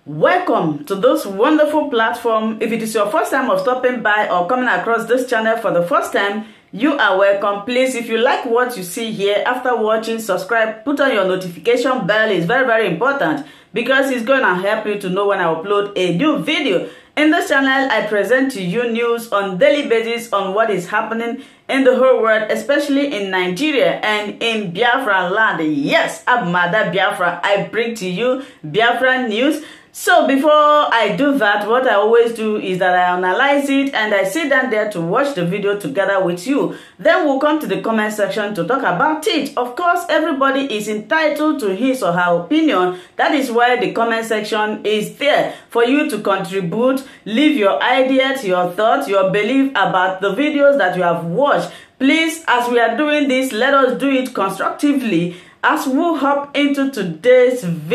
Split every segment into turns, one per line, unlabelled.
Welcome to this wonderful platform. If it is your first time of stopping by or coming across this channel for the first time, you are welcome. Please, if you like what you see here, after watching, subscribe, put on your notification bell. It's very important because it's going to help you to know when I upload a new video. In this channel, I present to you news on daily basis on what is happening in the whole world, especially in Nigeria and in Biafra land. Yes, I'm Mother Biafra. I bring to you Biafra news. So before I do that, what I always do is that I analyze it and I sit down there to watch the video together with you. Then we'll come to the comment section to talk about it. Of course, everybody is entitled to his or her opinion. That is why the comment section is there for you to contribute, leave your ideas, your thoughts, your belief about the videos that you have watched. Please, as we are doing this, let us do it constructively as we hop into today's video.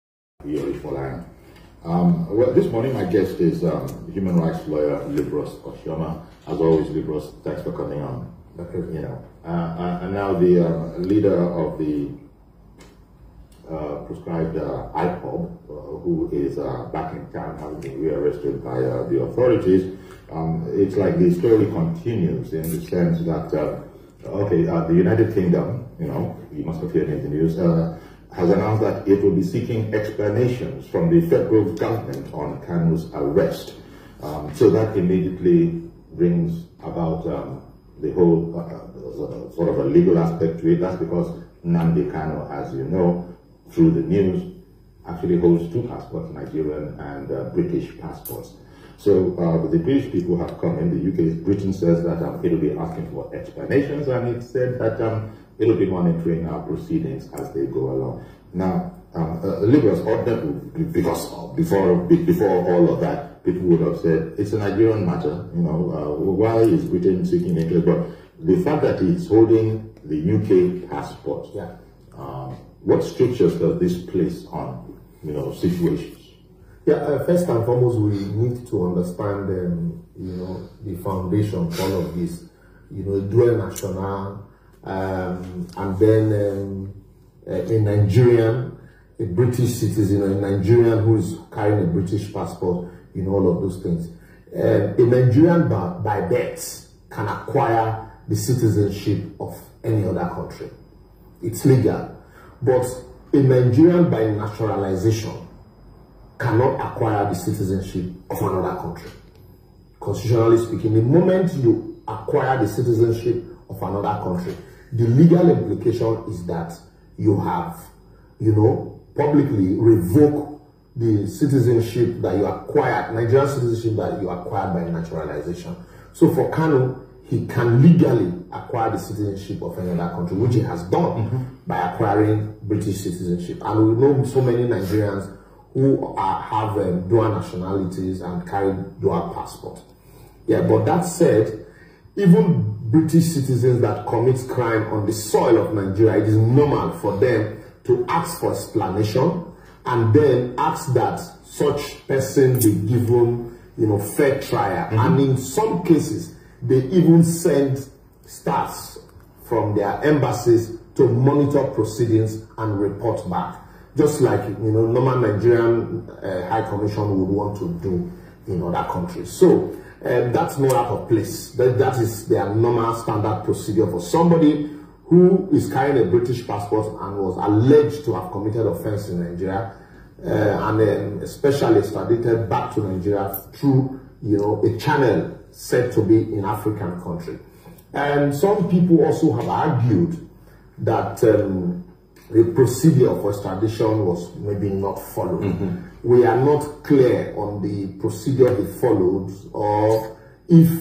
Well, this morning my guest is human rights lawyer Libros Oshioma. As always, Libros, thanks for coming on. And now the leader of the proscribed IPOB, who is back in town, having been rearrested by the authorities. It's like the story continues in the sense that the United Kingdom, you must have heard in the news, has announced that it will be seeking explanations from the federal government on Kanu's arrest. So that immediately brings about the whole sort of a legal aspect to it. That's because Nnamdi Kanu, as you know, through the news, actually holds two passports, Nigerian and British passports. So the British people have come in, the UK, Britain says that it will be asking for explanations, and it said that it will be monitoring our proceedings as they go along. Now, Libros, because before all of that, people would have said it's a Nigerian matter. Why is Britain seeking interest? But the fact that he's holding the UK passport, what strictures does this place on, situations?
Yeah, first and foremost, we need to understand, the foundation for all of this. Dual national. And then a Nigerian, a British citizen, a Nigerian who is carrying a British passport, all of those things. A Nigerian by birth can acquire the citizenship of any other country. It's legal. But a Nigerian by naturalization cannot acquire the citizenship of another country. Constitutionally speaking, the moment you acquire the citizenship of another country, the legal implication is that you have, publicly revoked the citizenship that you acquired, Nigerian citizenship that you acquired by naturalization. So for Kanu, he can legally acquire the citizenship of another country, which he has done by acquiring British citizenship. And we know so many Nigerians who have dual nationalities and carry dual passport. Yeah, but that said, even British citizens that commit crime on the soil of Nigeria, it is normal for them to ask for explanation and then ask that such person be given, fair trial. And in some cases, they even send staffs from their embassies to monitor proceedings and report back, just like normal Nigerian High Commission would want to do in other countries. So that's not out of place. That is their normal standard procedure for somebody who is carrying a British passport and was alleged to have committed offense in Nigeria and then especially extradited back to Nigeria through a channel said to be in African country. And some people also have argued that the procedure for extradition was maybe not followed. We are not clear on the procedure they followed, or if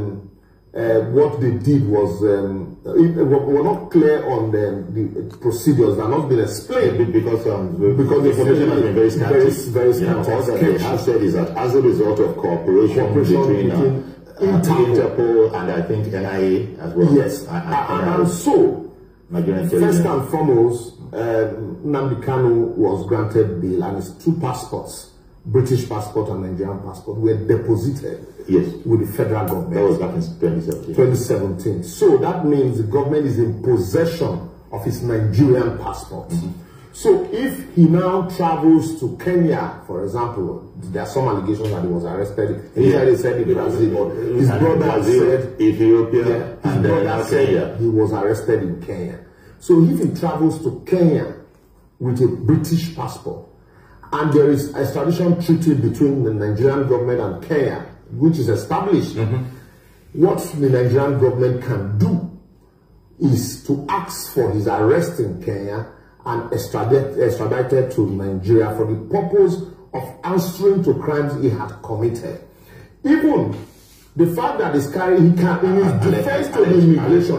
what they did was, we're not clear on the procedures that have not been explained because the information has been very scanty.
All that they have said is that as a result of cooperation between Interpol and I think NIA as well.
Yes, and so first and foremost, Nnamdi Kanu was granted bail and his two passports, British passport and Nigerian passport, were deposited with the federal government.
That was back in
2017. So that means the government is in possession of his Nigerian passport. So if he now travels to Kenya, for example, there are some allegations that he was arrested. He said in Brazil, his brother said
Ethiopia, and then Kenya.
He was arrested in Kenya. So if he travels to Kenya with a British passport, and there is a extradition treaty between the Nigerian government and Kenya, which is established, what the Nigerian government can do is to ask for his arrest in Kenya and extradited to Nigeria for the purpose of answering to crimes he had committed. Even the fact that he's carrying, he can, in his defense to the immigration,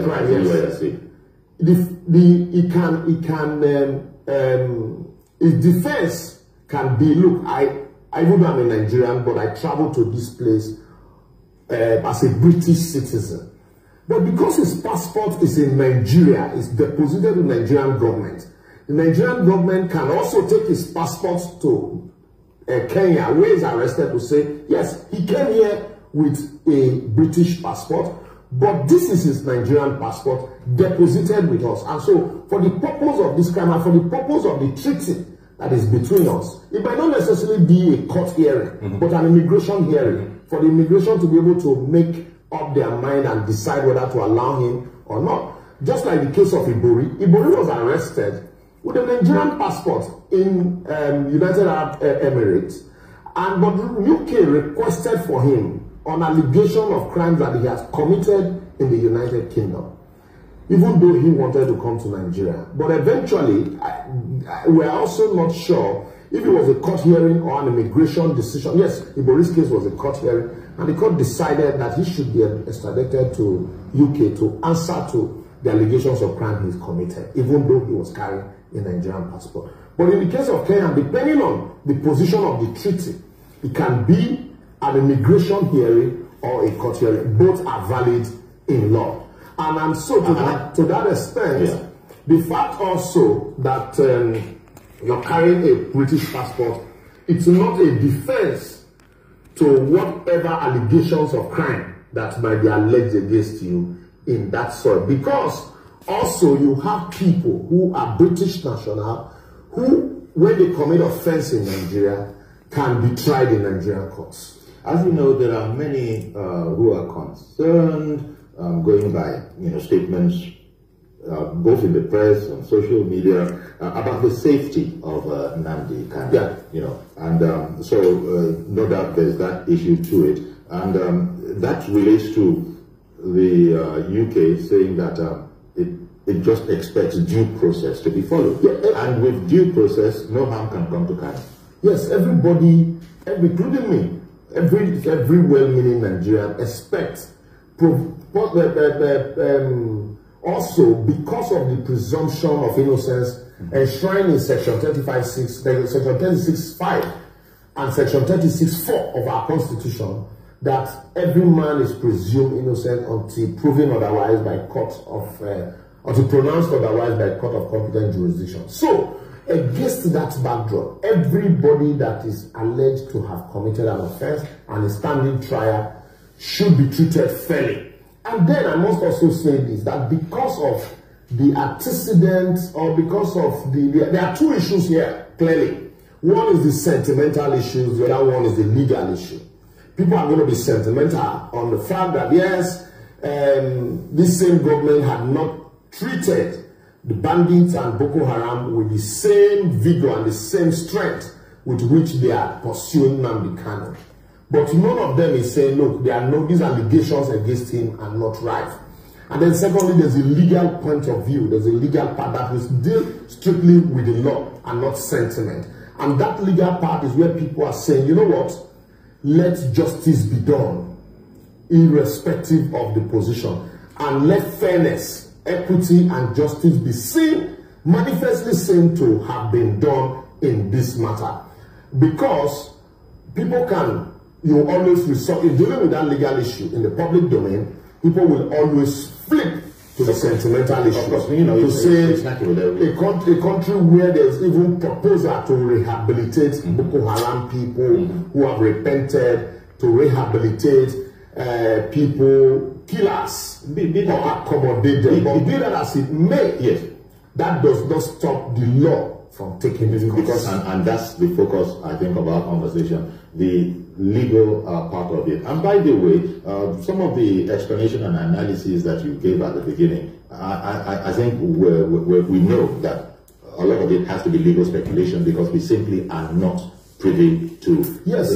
his defense can be, look, I even though I'm a Nigerian, but I traveled to this place as a British citizen. But because his passport is in Nigeria, it's deposited with the Nigerian government, the Nigerian government can also take his passport to Kenya, where he's arrested, to say, yes, he came here with a British passport, but this is his Nigerian passport deposited with us. And so, for the purpose of this crime and for the purpose of the treaty that is between us, it might not necessarily be a court hearing, but an immigration hearing, for the immigration to be able to make up their mind and decide whether to allow him or not. Just like the case of Ibori. Ibori was arrested with a Nigerian passport in United Arab Emirates, but UK requested for him on allegation of crimes that he has committed in the United Kingdom, even though he wanted to come to Nigeria. But eventually, we're also not sure if it was a court hearing or an immigration decision. Yes, Ibori's case was a court hearing, and the court decided that he should be extradited to UK to answer to the allegations of crime he's committed, even though he was carrying a Nigerian passport. But in the case of Kenya, depending on the position of the treaty, it can be an immigration hearing or a court hearing. Both are valid in law. And so to that extent, the fact also that you're carrying a British passport, it's not a defense to whatever allegations of crime that might be alleged against you in that sort. Because also you have people who are British national who, when they commit offense in Nigeria, can be tried in Nigerian courts.
As you know, there are many who are concerned, going by statements both in the press, on social media, about the safety of Nnamdi Kanu. And so no doubt there's that issue to it, and that relates to the UK saying that it just expects due process to be followed, and with due process, no harm can come to Kanu.
Yes, everybody, including me, every well-meaning Nigerian expects. Also, because of the presumption of innocence enshrined in Section 35(6), Section 36(5), and Section 36(4) of our Constitution, that every man is presumed innocent until proven otherwise by court of, until pronounced otherwise by court of competent jurisdiction. So, against that backdrop, everybody that is alleged to have committed an offense and is standing trial should be treated fairly. And then I must also say this, that because of the antecedents, or because of there are two issues here, clearly. One is the sentimental issues, the other one is the legal issue. People are going to be sentimental on the fact that, yes, this same government had not treated the bandits and Boko Haram with the same vigor and the same strength with which they are pursuing Nnamdi Kanu. But none of them is saying, look, these allegations against him are not right. And then secondly, there's a legal point of view. There's a legal part that is deal strictly with the law and not sentiment. And that legal part is where people are saying, you know what? Let justice be done, irrespective of the position. And let fairness, equity, and justice be seen, manifestly seen to have been done in this matter. Because people can, you always resort, in dealing with that legal issue in the public domain, people will always flip to the sentimental issue. Of course, to say a country where there's even proposal to rehabilitate Boko Haram people who have repented, to rehabilitate people, killers, or accommodate them. But be that as it may, that does not stop the law from taking this
because and that's the focus, I think, of our conversation, the legal part of it. And by the way, some of the explanation and analysis that you gave at the beginning, I think we know that a lot of it has to be legal speculation because we simply are not privy to
yes,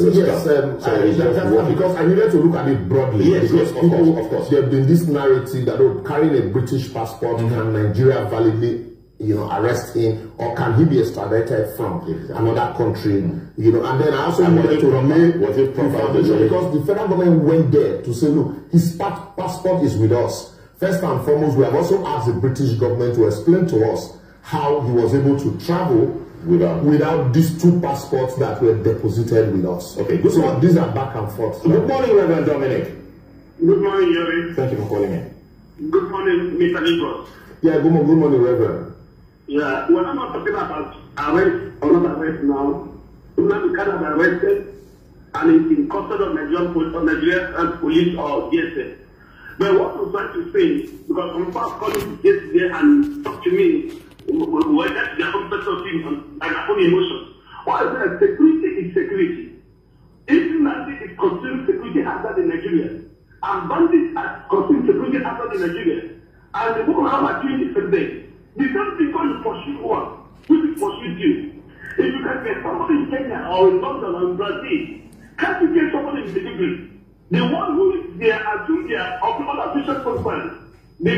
so
because I needed to look at it broadly.
Yes,
because
people, of course.
There have been this narrative that carrying a British passport, can Nigeria validly, arrest him, or can he be extradited from another country? And then I also wanted to remain
was it
foundation because the federal government went there to say, look, his passport is with us. First and foremost, we have also asked the British government to explain to us how he was able to travel without these two passports that were deposited with us.
Okay,
so these are back and forth.
Good morning, Reverend Dominic.
Good morning, Yuri.
Thank you for calling in.
Good morning, Mr. Nicholas.
Yeah, good morning, Reverend.
Yeah, when I'm not talking about arrest or not arrest now, Nnamdi Kanu arrested and is in custody of Nigerian police or DSS. But what I'm trying to say, because some past colleagues yesterday and talk to me, when that's their own personal thing and their own emotions. Why is that? Security is security. If Nnamdi is considering security hazard in Nigeria, and bandits are considering security hazard in Nigeria, and the Boko Haram are doing different things, the same thing when you pursue one, which pursues you. If you can get somebody in Kenya or in London or in Brazil, can't you get somebody in the degree? The one who they are doing their official spokesman,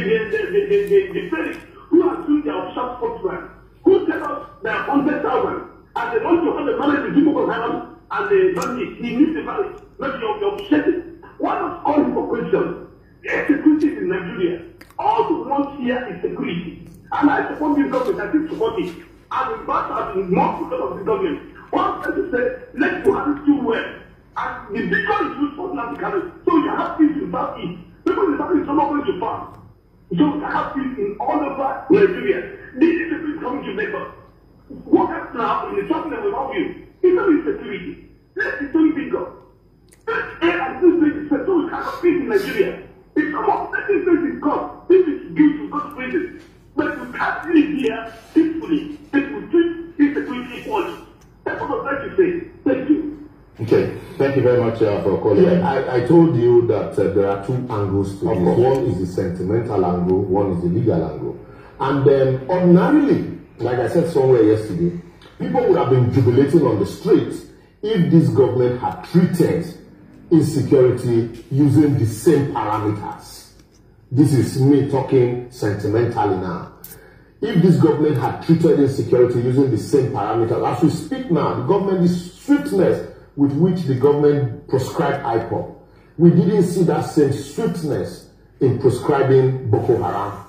the felix who are doing their official spokesman, who tell us they are 100,000 and they want to have the money to do Boko Haram and the money, he needs the money, not your shedding. Why not call him for question? Security in Nigeria. All we want here is security. And I support this government, I think support it. And in fact, I've been more because of the government. One person said, let's do have it too well. And the bigger is used for Nnamdi Kanu. So you have peace in Southeast. People in Southeast are not going to farm. So you have peace in all over Nigeria. This is the peace coming to Lagos. What happens now in the shopping that we love you? It's not insecurity. Let's be doing bigger. Let's air and this place is so we have peace in Nigeria. If someone letting place is caught, this is guilty, not prison. But we can't live here peacefully. If we treat insecurity equally. That's what I'm trying to say. Thank you.
Okay, thank you very much for calling.
Yeah, I told you that there are two angles to this. One is the sentimental angle, one is the legal angle. And ordinarily, like I said somewhere yesterday, people would have been jubilating on the streets if this government had treated insecurity using the same parameters. This is me talking sentimentally now. If this government had treated insecurity using the same parameters, as we speak now, the government is swiftness with which the government prescribed IPOB. We didn't see that same swiftness in prescribing Boko Haram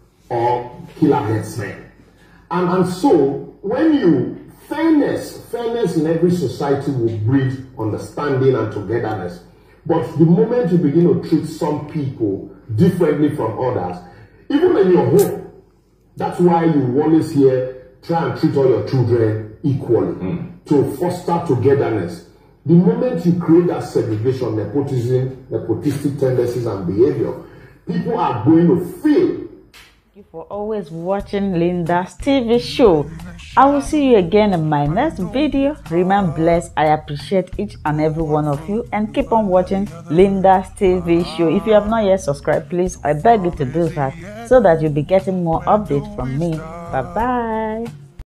or killer headsmen. And so, when you, fairness in every society will breed understanding and togetherness. But the moment you begin to treat some people differently from others, even in your home, that's why you always hear, try and treat all your children equally to foster togetherness. The moment you create that segregation, nepotism, nepotistic tendencies and behavior, people are going to feel.
Thank you for always watching Linda's TV show. I will see you again in my next video. Remain blessed. I appreciate each and every one of you and keep on watching Linda's TV show. If you have not yet subscribed, please, I beg you to do that so that you'll be getting more updates from me. Bye-bye.